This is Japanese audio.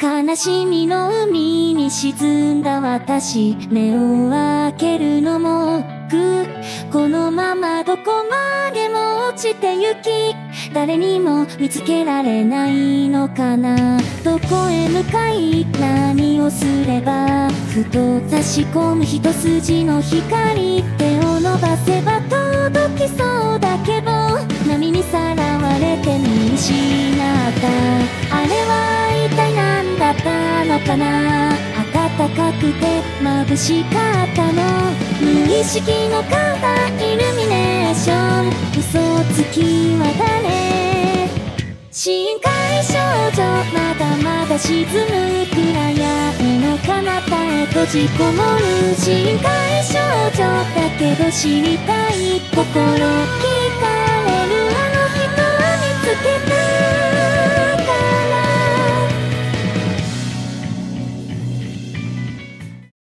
悲しみの海に沈んだ私、目を開けるのもこのままどこまでも落ちてゆき、誰にも見つけられないのかな。どこへ向かい何をすれば、ふと差し込む一筋の光、手を伸ばせば届きそうだけど、波にさらわれて見失った。あれは一体何だったのかな。暖かくて眩しかったの、無意識のカウンターイルミネーション、嘘つきは誰。深海少女、まだまだ沈む暗闇の彼方へ閉じこもる深海少女だけど知りたい心。